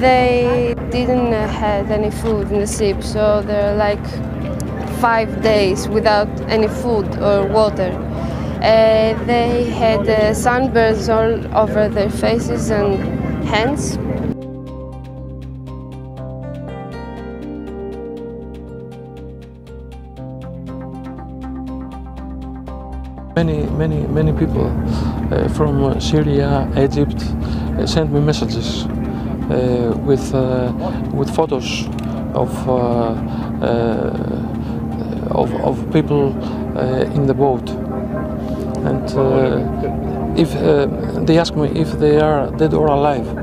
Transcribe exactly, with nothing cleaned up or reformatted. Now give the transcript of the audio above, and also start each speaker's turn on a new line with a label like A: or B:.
A: They didn't have any food in the ship, so they're like five days without any food or water. Uh, they had uh, sunburns all over their faces and hands.
B: Many, many, many people uh, from Syria, Egypt uh, sent me messages uh, with uh, with photos of uh, uh, of, of people uh, in the boat, and uh, if uh, they ask me if they are dead or alive.